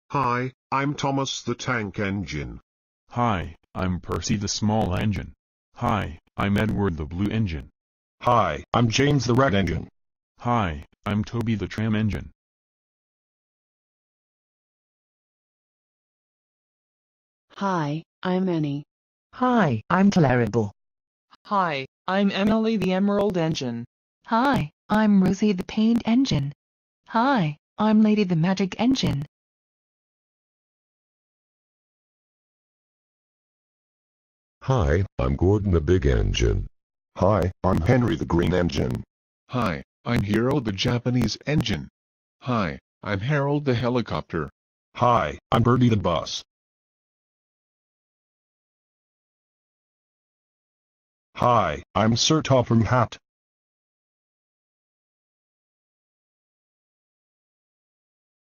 Hi, I'm Thomas the Tank Engine. Hi, I'm Percy the Small Engine. Hi, I'm Edward the Blue Engine. Hi, I'm James the Red Engine. Hi, I'm Toby the Tram Engine. Hi, I'm Annie. Hi, I'm Tolerable. Hi, I'm Emily the Emerald Engine. Hi, I'm Rosie the Paint Engine. Hi, I'm Lady the Magic Engine. Hi, I'm Gordon the Big Engine. Hi, I'm Henry the Green Engine. Hi, I'm Hero the Japanese Engine. Hi, I'm Harold the Helicopter. Hi, I'm Birdie the Bus. Hi, I'm Sir Topham Hatt.